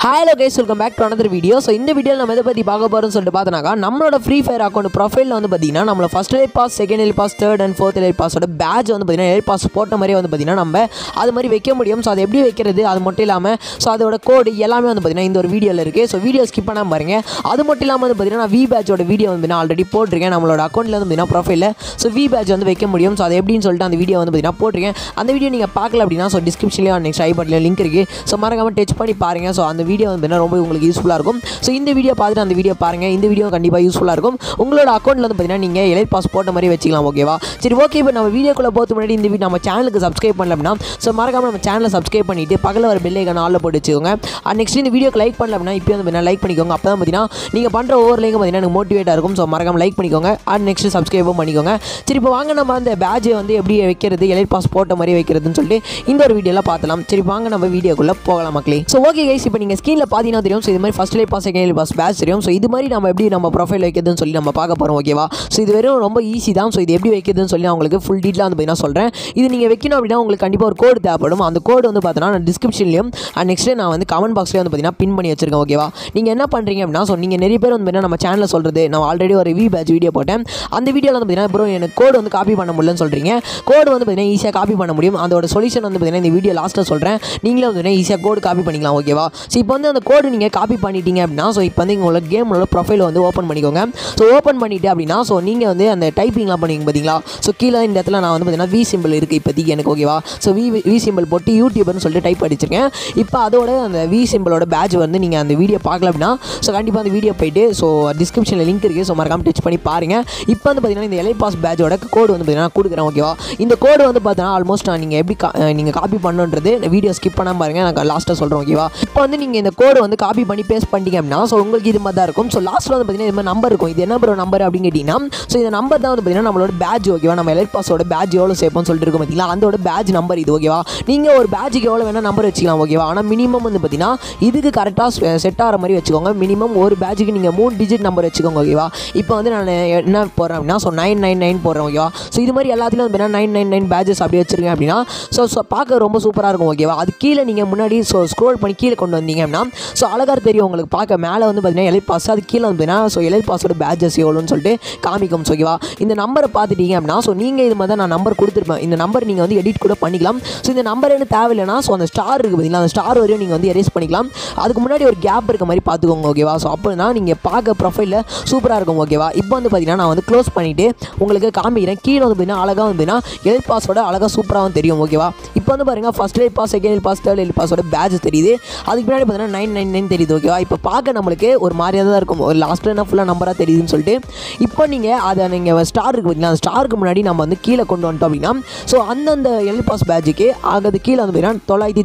Hello guys, welcome back to another video. So இந்த வீடியோல நம்ம எதை பத்தி பார்க்க போறோம்னு சொல்லிட்டு பார்த்தனாக்கா நம்மளோட Free Fire அக்கவுண்ட் ப்ரொஃபைல்ல வந்து பாத்தீங்கன்னா நம்மள first elite pass, second elite pass, third and fourth elite பாஸோட பேட்ஜ் வந்து பாத்தீங்கன்னா எலைட் பாஸ் போட்ட மாதிரி வந்து பாத்தீங்கன்னா நம்ம அது மாதிரி வைக்க முடியும். சோ அது எப்படி வைக்கிறது அது மட்டும் இல்லாம சோ அதோட கோட் எல்லாமே வந்து பாத்தீங்கன்னா இந்த ஒரு வீடியோல இருக்கு. சோ வீடியோ ஸ்கிப் பண்ணாம பாருங்க. அது மட்டும் இல்லாம வந்து பாத்தீங்கன்னா நான் VEDIO வீடியோ வந்து நான் ஆல்ரெடி போட்டுருக்கேன் நம்மளோட அக்கவுண்ட்ல வந்து பாத்தீங்கன்னா ப்ரொஃபைல்ல சோ VEDIO வந்து வைக்க முடியும். சோ அது எப்படின்னு சொல்லிட்டு அந்த வீடியோ வந்து பாத்தீங்கன்னா போட்டுருக்கேன். அந்த வீடியோ நீங்க பார்க்கல அப்படினா சோ டிஸ்கிரிப்ஷன்லயே நெக்ஸ்ட் ஐ பட்டன்ல லிங்க் இருக்கு. சோ மறக்காம டச் பண்ணி பாருங்க. சோ அந்த வீடியோ வந்து ரொம்ப உங்களுக்கு யூஸ்ஃபுல்லா இருக்கும். சோ இந்த வீடியோ பார்த்துட்டு அந்த வீடியோ பாருங்க. இந்த வீடியோ கண்டிப்பா யூஸ்ஃபுல்லா இருக்கும். உங்களோட அக்கவுண்ட்ல வந்து பாத்தீங்கன்னா நீங்க எலைட் பாஸ் போட்ட மாதிரி வச்சுக்கலாம். ஓகேவா? சரி ஓகே. இப்போ நம்ம வீடியோக்குள்ள போறதுக்கு முன்னாடி இந்த வீடியோ நம்ம சேனலுக்கு சப்ஸ்கிரைப் பண்ணல அப்படினா சோ மறக்காம நம்ம சேனலை சப்ஸ்கிரைப் பண்ணிட்டு பக்கத்துல வர பெல் ஐகான் ஆல்ல போட்டு வச்சுக்கோங்க. அண்ட் நெக்ஸ்ட் இந்த வீடியோக்கு லைக் பண்ணல அப்படினா இப்போ வந்து லைக் பண்ணிக்கோங்க. அப்பதான் பாத்தீங்கன்னா நீங்க பண்ற ஒவ்வொரு லைக்கும் பாத்தீங்கன்னா எனக்கு மோட்டிவேட்டா இருக்கும். சோ மறக்காம லைக் பண்ணிக்கோங்க. அண்ட் நெக்ஸ்ட் சப்ஸ்கிரைபும் பண்ணிக்கோங்க. சரி இப்போ வாங்க நம்ம அந்த பேட்ஜ் வந்து எப்படி வைக்கிறது, எலைட் பாஸ் போட்ட மாதிரி வைக்கிறதுன்னு சொல்லிட்டு இந்த ஒரு வீடியோல பார்த்தலாம். சரி வாங்க நம்ம வீடியோக்குள்ள போகலாம் மக்களே. சோ ஓகே கைஸ், இப்போ நீங்க ஸ்கிரீன்ல பாத்தீங்கன்னா தெரியும். சோ இது மாதிரி first elite pass, second elite pass badge தெரியும். சோ இது மாதிரி நம்ம எப்படி நம்ம ப்ரொஃபைல் வைக்கிறதுன்னு சொல்லி நம்ம பார்க்க போறோம். ஓகேவா? சோ இது வெறும் ரொம்ப ஈஸி தான். சோ இது எப்படி வைக்கிறதுன்னு சொல்லி நான் உங்களுக்கு ஃபுல் டீடைலா வந்து நான் சொல்றேன். இது நீங்க வைக்கணும் அப்படினா உங்களுக்கு கண்டிப்பா ஒரு கோட் தேவைப்படும். அந்த கோட் வந்து பார்த்தா நான் டிஸ்கிரிப்ஷன்லயும் அண்ட் நெக்ஸ்ட் நான் வந்து கமெண்ட் பாக்ஸ்லயே வந்து பாத்தீங்கன்னா பின் பண்ணி வச்சிருக்கேன். ஓகேவா? நீங்க என்ன பண்றீங்க அப்படினா சோ நீங்க நிறைய பேர் வந்து நம்ம சேனல்ல சொல்றது நான் ஆல்ரெடி ஒரு VEDIO வீடியோ போட்டேன். அந்த வீடியோல வந்து பாத்தீங்கன்னா ப்ரோ எனக்கு கோட் வந்து காப்பி பண்ண முடியலன்னு சொல்றீங்க. கோட் வந்து பாத்தீங்கன்னா ஈஸியா காப்பி பண்ண முடியும். அதோட சொல்யூஷன் வந்து பாத்தீங்கன்னா இந்த வீடியோ லாஸ்ட்ல சொல்றேன். நீங்களே வந்து ஈஸியா கோட் காப்பி பண்ணிக்கலாம். ஓகேவா? சோ இப்போ வந்து அந்த கோட் நீங்க காப்பி பண்ணிட்டீங்க அப்படினா சோ இப்போ வந்து உங்களோட கேமோட ப்ரொஃபைல் வந்து ஓபன் பண்ணிக்கோங்க. சோ ஓபன் பண்ணிட்டு அப்படினா சோ நீங்க வந்து அந்த டைப்பிங்லாம் பண்ணுவீங்க பாத்தீங்களா? சோ கீழ இந்த இடத்துல நான் வந்து பாத்தீங்கன்னா V சிம்பிள் இருக்கு இப்போதைக்கு எனக்கு. ஓகேவா? சோ V சிம்பிள் போட்டு யூடியூபர்னு சொல்லிட்டு டைப் அடிச்சிருக்கேன். இப்போ அதோட அந்த V சிம்பிளோட பேட்ஜ் வந்து நீங்க அந்த வீடியோ பார்க்கல அப்படினா சோ கண்டிப்பா அந்த வீடியோ போயிட்டு சோ டிஸ்கிரிப்ஷன்ல லிங்க் இருக்கு. சோ மறக்காம டச் பண்ணி பாருங்க. இப்போ வந்து பாத்தீங்கன்னா இந்த எலைட் பாஸ் பேட்ஜோட கோட் வந்து பாத்தீங்கன்னா கொடுக்குறேன். ஓகேவா? இந்த கோட் வந்து பார்த்தீங்கன்னா ஆல்மோஸ்ட் நீங்க எப்படி நீங்க காப்பி பண்ணணுன்றது வீடியோ ஸ்கிப் பண்ணாம பாருங்க. நான் லாஸ்ட்டாக சொல்றேன். ஓகேவா? இப்போ வந்து நீங்க இந்த கோட் வந்து காப்பி பண்ணி பேஸ்ட் பண்ணிட்டீங்க அப்படின்னா சோ உங்களுக்கு இது மாதிரி தான் இருக்கும். ஸோ லாஸ்ட்ல வந்து பார்த்தீங்கன்னா இது மாதிரி நம்பர் இருக்கும். இது என்ன ப்ரோ நம்பர் அப்படின்னு கேட்டீங்கன்னா ஸோ இந்த நம்பர் தான் வந்து பார்த்தீங்கன்னா நம்மளோட பேட்ஜ். ஓகேவா? நம்ம எலைட் பாஸோட பேட்ஜ் எவ்வளோ சேர்ப்போம்னு சொல்லிட்டு இருக்கும் பார்த்தீங்களா? அதோட பேட்ஜ் நம்பர் இது. ஓகேவா? நீங்க ஒரு பேட்ஜுக்கு எவ்வளோ வேணா நம்பர் வச்சுக்கலாம். ஓகேவா? ஆனால் மினிமம் வந்து பார்த்தீங்கன்னா இதுக்கு கரெக்டாக செட் ஆகிற மாதிரி வச்சுக்கோங்க. மினிமம் ஒரு பேட்ஜுக்கு நீங்கள் 3 டிஜிட் நம்பர் வச்சுக்கோங்க. ஓகேவா? இப்போ வந்து நான் என்ன போடுறேன் அப்படின்னா ஸோ 999 போடுறேன். ஓகேவா? ஸோ இது மாதிரி எல்லாத்துலையும் வந்து 999 பேட்ஜஸ் அப்படி வச்சிருக்கேன் அப்படின்னா ஸோ பார்க்க ரொம்ப சூப்பராக இருக்கும். ஓகேவா? அது கீழே நீங்கள் முன்னாடி ஸோ ஸ்க்ரோல் பண்ணி கீழே கொண்டு வந்தீங்க அப்படின்னா ஸோ அழகாக தெரியும் உங்களுக்கு பார்க்க. மேலே வந்து பார்த்தீங்கன்னா எலைட் பாஸ், அது கீழே வந்து பார்த்தீங்கன்னா ஸோ எலைட் பாஸோட பேட்ஜஸ் எவ்வளோன்னு சொல்லிட்டு காமிக்கும். ஓகேவா? இந்த நம்பரை பார்த்துட்டீங்க அப்படின்னா ஸோ நீங்கள் இது மாதிரி தான் நான் நம்பர் கொடுத்துருப்பேன். இந்த நம்பர் நீங்கள் வந்து எடிட் கூட பண்ணிக்கலாம். ஸோ இந்த நம்பர் என்ன தேவையில்லைனா ஸோ அந்த ஸ்டார் இருக்குது பார்த்தீங்களா? அந்த ஸ்டார் வரையும் நீங்கள் வந்து எரேஸ் பண்ணிக்கலாம். அதுக்கு முன்னாடி ஒரு கேப் இருக்க மாதிரி பார்த்துக்கோங்க. ஓகேவா? ஸோ அப்படின்னா நீங்கள் பார்க்க ப்ரொஃபைலில் சூப்பராக இருக்கும். ஓகேவா? இப்போ வந்து பார்த்தீங்கன்னா நான் வந்து க்ளோஸ் பண்ணிவிட்டு உங்களுக்கு காமிக்கிறேன். கீழே வந்து பார்த்தீங்கன்னா அழகாக வந்து பார்த்தீங்கன்னா எலைட் பாஸோட அழகாக சூப்பராகவும் தெரியும். ஓகேவா? இப்போ வந்து பாருங்கள் first elite pass, second elite pass, third elite பாஸோட பேட்ஜ் தெரியுது. அதுக்கு முன்னாடி பார்த்தீங்கன்னா 999 தெரியுது. ஓகேவா? இப்போ பார்க்க நம்மளுக்கு ஒரு மாதிரியாக தான் இருக்கும். ஒரு லாஸ்ட்டில் என்ன ஃபுல்லாக நம்பராக தெரியுதுன்னு சொல்லிட்டு இப்போ நீங்கள் அதை நீங்கள் ஸ்டார் இருக்குது பார்த்தீங்கன்னா அந்த ஸ்டாருக்கு முன்னாடி நம்ம வந்து கீழே கொண்டு வந்துட்டோம் அப்படின்னா ஸோ அந்தந்த எலைட் பாஸ் பேட்ஜுக்கு அது கீழே வந்து பார்த்தீங்கன்னா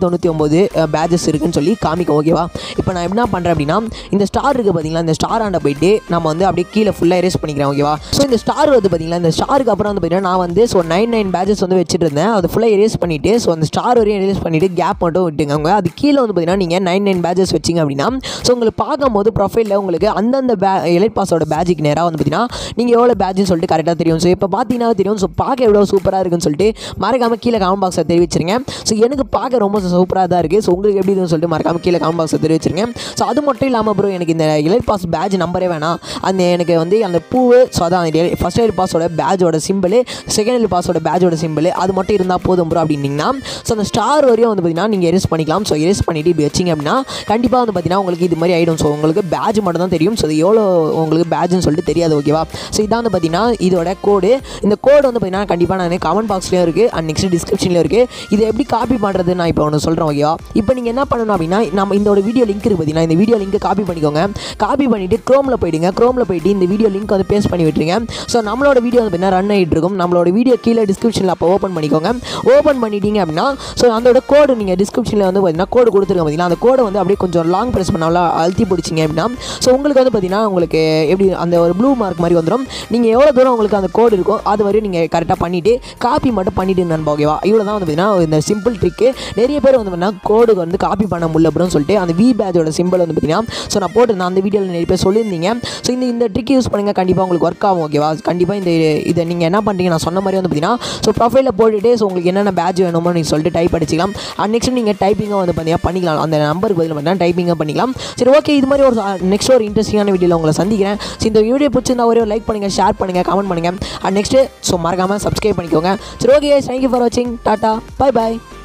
999 பேட்ஜஸ் இருக்குன்னு சொல்லி காமிக்கும். ஓகேவா? இப்போ நான் என்ன பண்ணுறேன் அப்படின்னா இந்த ஸ்டார் இருக்குது பார்த்தீங்களா? இந்த ஸ்டார் ஆண்ட போயிட்டு நம்ம வந்து அப்படியே கீழே ஃபுல்லாக எரேஸ் பண்ணிக்கிறேன். ஓகேவா? ஸோ இந்த ஸ்டார் வந்து பார்த்தீங்களா? இந்த ஸ்டாருக்கு அப்புறம் வந்து பார்த்தீங்கன்னா நான் வந்து ஸோ 99 பேட்ஜஸ் வந்து வச்சுட்டு இருந்தேன். அது ஃபுல்லாக எரேஸ் பண்ணிவிட்டு ஸோ அந்த ஸ்டார் வரையும் எரேஸ் பண்ணிவிட்டு கேப் மட்டும் விட்டுங்க. அது கீழே வந்து பார்த்தீங்கன்னா நீங்கள் 99 பேட்ஜஸ் வச்சிங்க அப்படின்னா ஸோ உங்களுக்கு பார்க்கும்போது ப்ரொஃபைலில் உங்களுக்கு அந்தந்த எலைட் பாஸோட பேட்ஜுக்கு நேராக வந்து பார்த்தீங்கன்னா நீங்கள் எவ்வளோ பேட்ஜுன்னு சொல்லிட்டு கரெக்டாக தெரியும். ஸோ இப்போ பார்த்தீங்கன்னா தெரியும். ஸோ பார்க்க எவ்வளோ சூப்பராக இருக்குன்னு சொல்லிட்டு மறக்காமல் கீழே கமெண்ட் பாக்ஸை தெரிவிச்சிருங்க. ஸோ எனக்கு பார்க்க ரொம்ப சூப்பராக தான் இருக்குது. ஸோ உங்களுக்கு எப்படி இருக்குன்னு சொல்லிட்டு மறக்காமல் கீழே கமெண்ட் பாக்ஸை தெரிவிச்சிருங்க. ஸோ அது மட்டும் இல்லாமல் ப்ரோ எனக்கு இந்த எலைட் பாஸ் பேட்ஜ் நம்பரே வேணாம். அந்த எனக்கு வந்து அந்த பூவு ஸோ அதான் ஃபர்ஸ்ட் எலைட் பாஸோட பேட்ஜோட சிம்பிள், செகண்ட் எலைட் பாஸோட பேட்ஜோட சிம்பிள் அது மட்டும் இருந்தால் போதும் ப்ரோ அப்படின்னீங்கன்னா ஸோ அந்த ஸ்டார் வரையும் வந்து பார்த்தீங்கன்னா நீங்கள் எரேஸ் பண்ணிக்கலாம். ஸோ எரேஸ் பண்ணிவிட்டு இப்படி வச்சிங்க அப்படின்னா கண்டிப்பாக வந்து பார்த்தீங்கன்னா உங்களுக்கு இது மாதிரி ஆகிடும். ஸோ உங்களுக்கு பேட்ஜ் மட்டும் தான் தெரியும். ஸோ இது எவ்வளோ உங்களுக்கு பேட்ஜ்னு சொல்லிட்டு தெரியாது. ஓகேவா? ஸோ இதான் வந்து பார்த்தீங்கன்னா இதோட கோடு. இந்த கோடு வந்து பார்த்தீங்கன்னா கண்டிப்பாக நான் கமெண்ட் பாக்ஸ்லேயும் இருக்குது அண்ட் நெக்ஸ்ட் டிஸ்கிரிப்ஷன்லேயும் இருக்குது. இதை எப்படி காப்பி பண்ணுறது நான் இப்போ ஒன்று சொல்கிறேன். ஓகேவா? இப்போ நீங்கள் என்ன பண்ணணும் அப்படின்னா நம்ம இந்த ஒரு வீடியோ லிங்க் இருக்குது பார்த்தீங்கன்னா இந்த வீடியோ லிங்க் காப்பி பண்ணிக்கோங்க. காப்பி பண்ணிவிட்டு க்ரோமில் போயிடுங்க. க்ரோமில் போயிட்டு இந்த வீடியோ லிங்க் வந்து பேஸ்ட் பண்ணி விட்டுருங்க. ஸோ நம்மளோட வீடியோ வந்து பார்த்தீங்கன்னா ரன் ஆகிட்டு இருக்கும். நம்மளோட வீடியோ கீழே டிஸ்கிரிப்ஷனில் அப்போ ஓப்பன் பண்ணிக்கோங்க. ஓப்பன் பண்ணிட்டீங்க அப்படின்னா ஸோ அதோட கோடு நீங்கள் டிஸ்கிரிப்ஷனில் வந்து பார்த்தீங்கன்னா கோடு கொடுத்துருங்க பார்த்தீங்கன்னா அந்த கோடை வந்து அப்படியே கொஞ்சம் லாங் ப்ரெஸ் பண்ணாலும் அழுத்தி பிடிச்சிங்க அப்படின்னா ஸோ உங்களுக்கு வந்து பார்த்தீங்கன்னா உங்களுக்கு எப்படி அந்த ஒரு ப்ளூ மார்க் மாதிரி வந்துடும். நீங்கள் எவ்வளோ தூரம் உங்களுக்கு அந்த கோடு இருக்கோ அது வரையும் நீங்கள் கரெக்டாக பண்ணிவிட்டு காப்பி மட்டும் பண்ணிவிட்டு நண்பா. ஓகேவா? இவ்வளோ தான் வந்து பார்த்தீங்கன்னா இந்த சிம்பிள் ட்ரிக்கு. நிறைய பேர் வந்து பார்த்தீங்கன்னா கோடு வந்து காப்பி பண்ண முடியல அப்படின்னு சொல்லிட்டு அந்த VEDIO சிம்பிள் வந்து பார்த்தீங்கன்னா ஸோ நான் போட்டிருந்தேன் அந்த வீடியோவில் நிறைய பேர் சொல்லியிருந்தீங்க. ஸோ இந்த ட்ரிக் யூஸ் பண்ணுங்கள். கண்டிப்பாக உங்களுக்கு ஒர்க் ஆகும். ஓகேவா? கண்டிப்பாக இதை நீங்கள் என்ன பண்ணுறீங்க நான் சொன்ன மாதிரி வந்து பார்த்தீங்கன்னா ஸோ ப்ரொஃபைலில் போட்டுட்டு ஸோ உங்களுக்கு என்னென்ன பேட்ஜ் வேணுமோ நீங்கள் சொல்லிட்டு டைப் அடிச்சிக்கலாம். அண்ட் நெக்ஸ்ட் நீங்கள் டைப்பிங்காக வந்து பார்த்தீங்கன்னா பண்ணிக்கலாம். அந்த நம்பருக்கு வந்து பார்த்தீங்கன்னா டைப்பிங்காக பண்ணிக்கலாம். சரி ஓகே, இது மாதிரி ஒரு நெக்ஸ்ட் ஒரு இன்ட்ரெஸ்டிங்கான வீடியோவில் உங்களை சந்திக்கிறேன். ஸோ இந்த வீடியோ பிடிச்சிருந்தா ஒரு லைக் பண்ணுங்கள், ஷேர் பண்ணுங்கள், கமெண்ட் பண்ணுங்கள். அண்ட் நெக்ஸ்ட்டு ஸோ மறக்காமல் சப்ஸ்கிரைப் பண்ணிக்கோங்க. சரி ஓகே, தேங்க்யூ ஃபார் வாட்சிங். டாட்டா, பை பாய்.